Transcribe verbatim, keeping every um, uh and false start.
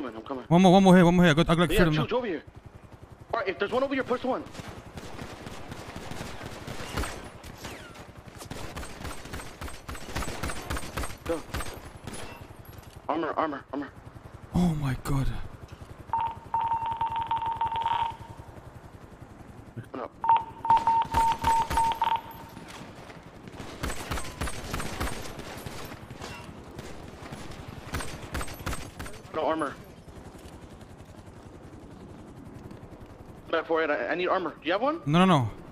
coming, I'm coming. One more, one more here, one more here. I got, I got Yeah, freedom two, now. two over here. Alright, if there's one over here, push the one. Go. Armor, armor, armor. Oh my god. No. No armor. Back for it. I, I need armor. Do you have one? No, no, no.